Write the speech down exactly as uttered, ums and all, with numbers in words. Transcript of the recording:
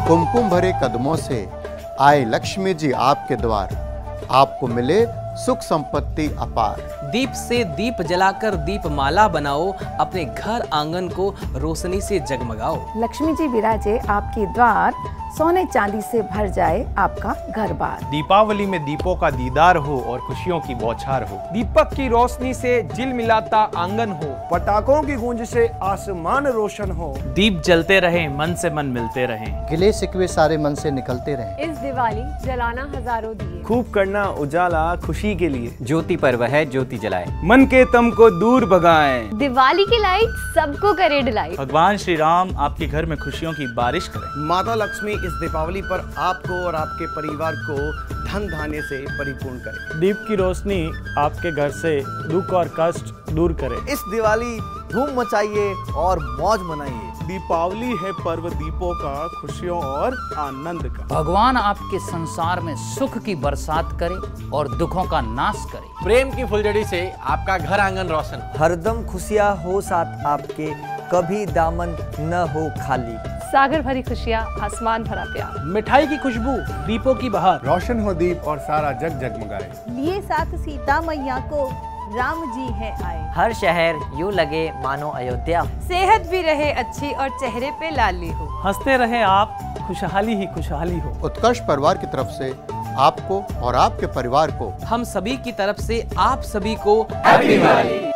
कुमकुम भरे कदमों से आए लक्ष्मी जी आपके द्वार, आपको मिले सुख संपत्ति अपार। दीप से दीप जलाकर दीपमाला बनाओ, अपने घर आंगन को रोशनी से जगमगाओ। लक्ष्मी जी विराजे आपके द्वार, सोने चांदी से भर जाए आपका घर बार। दीपावली में दीपों का दीदार हो और खुशियों की बौछार हो। दीपक की रोशनी से झिलमिलाता आंगन हो, पटाखों की गूंज से आसमान रोशन हो। दीप जलते रहे, मन से मन मिलते रहे, गिले शिकवे सारे मन से निकलते रहे। इस दिवाली जलाना हजारों दिए, खूब करना उजाला खुशी के लिए। ज्योति पर्व है, ज्योति जलाए, मन के तम को दूर भगाएं। दिवाली की लाइट सबको करे डिलाइट। भगवान श्री राम आपके घर में खुशियों की बारिश करें। माता लक्ष्मी इस दीपावली पर आपको और आपके परिवार को धन धान्य से परिपूर्ण करे। दीप की रोशनी आपके घर से दुख और कष्ट दूर करे। इस दिवाली धूम मचाइए और मौज मनाइए। दीपावली है पर्व दीपों का, खुशियों और आनंद का। भगवान आपके संसार में सुख की बरसात करे और दुखों का नाश करे। प्रेम की फुलझड़ी से आपका घर आंगन रोशन, हरदम खुशियाँ हो साथ आपके, कभी दामन न हो खाली। सागर भरी खुशियाँ, आसमान भरा प्यार, मिठाई की खुशबू, दीपों की बहार। रोशन हो दीप और सारा जग जगमगाए। लिए साथ सीता मैया को, राम जी है आए। हर शहर यूं लगे मानो अयोध्या। सेहत भी रहे अच्छी और चेहरे पे लाली हो। हंसते रहे आप, खुशहाली ही खुशहाली हो। उत्कर्ष परिवार की तरफ से आपको और आपके परिवार को, हम सभी की तरफ से आप सभी को हैप्पी दिवाली।